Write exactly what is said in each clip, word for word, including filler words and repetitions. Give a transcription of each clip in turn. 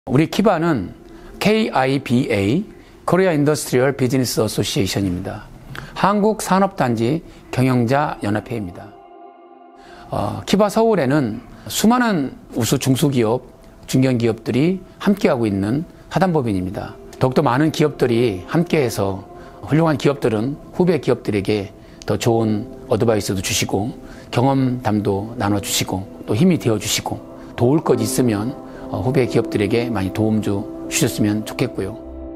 우리 키바는 케이 아이 비 에이 Korea Industrial Business Association입니다. 한국산업단지 경영자연합회입니다. 어, 키바 서울에는 수많은 우수 중소기업, 중견기업들이 함께하고 있는 사단법인입니다. 더욱더 많은 기업들이 함께해서 훌륭한 기업들은 후배 기업들에게 더 좋은 어드바이스도 주시고 경험담도 나눠주시고 또 힘이 되어주시고 도울 것 있으면 후배 기업들에게 많이 도움 좀 주셨으면 좋겠고요.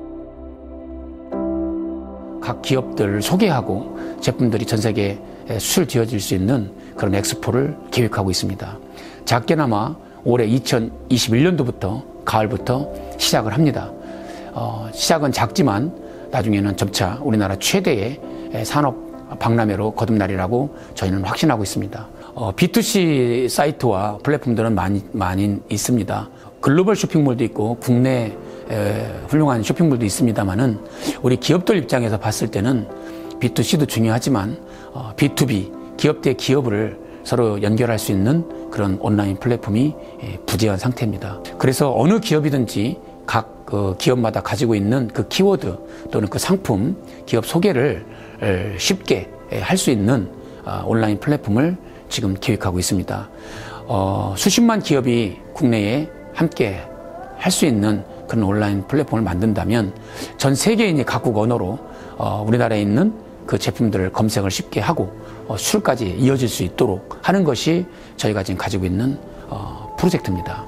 각 기업들을 소개하고 제품들이 전 세계에 수출되어질 수 있는 그런 엑스포를 계획하고 있습니다. 작게나마 올해 이천이십일 년도부터 가을부터 시작을 합니다. 어, 시작은 작지만 나중에는 점차 우리나라 최대의 산업 박람회로 거듭나리라고 저희는 확신하고 있습니다. 어, 비 투 씨 사이트와 플랫폼들은 많이, 많이 있습니다. 글로벌 쇼핑몰도 있고 국내 에, 훌륭한 쇼핑몰도 있습니다만은 우리 기업들 입장에서 봤을 때는 비 투 씨도 중요하지만 어, 비 투 비, 기업 대 기업을 서로 연결할 수 있는 그런 온라인 플랫폼이 에, 부재한 상태입니다. 그래서 어느 기업이든지 각 그 기업마다 가지고 있는 그 키워드 또는 그 상품, 기업 소개를 에, 쉽게 할 수 있는 어, 온라인 플랫폼을 지금 계획하고 있습니다. 어, 수십만 기업이 국내에 함께 할 수 있는 그런 온라인 플랫폼을 만든다면 전 세계인이 각국 언어로 어, 우리나라에 있는 그 제품들을 검색을 쉽게 하고 어, 수출까지 이어질 수 있도록 하는 것이 저희가 지금 가지고 있는 어, 프로젝트입니다.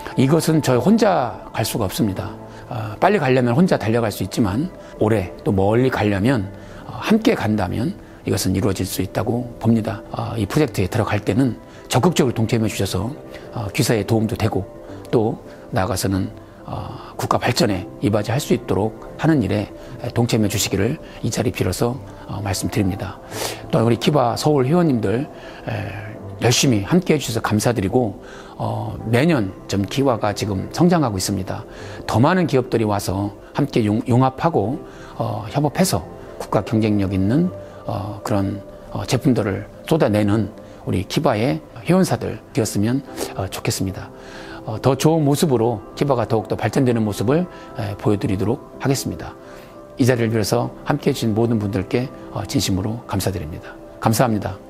이것은 저희 혼자 갈 수가 없습니다. 어, 빨리 가려면 혼자 달려갈 수 있지만 오래 또 멀리 가려면 어, 함께 간다면 이것은 이루어질 수 있다고 봅니다. 어, 이 프로젝트에 들어갈 때는 적극적으로 동참해 주셔서 어, 귀사에 도움도 되고 또 나아가서는 어, 국가 발전에 이바지할 수 있도록 하는 일에 동참해 주시기를 이 자리 빌어서 어, 말씀드립니다. 또 우리 키바 서울 회원님들 에, 열심히 함께 해주셔서 감사드리고 어, 매년 좀 키바가 지금 성장하고 있습니다. 더 많은 기업들이 와서 함께 융, 융합하고 어, 협업해서 국가 경쟁력 있는 어, 그런 어, 제품들을 쏟아내는 우리 키바의 회원사들 되었으면 어, 좋겠습니다. 어, 더 좋은 모습으로 키바가 더욱더 발전되는 모습을 에, 보여드리도록 하겠습니다. 이 자리를 빌어서 함께해 주신 모든 분들께 어, 진심으로 감사드립니다. 감사합니다.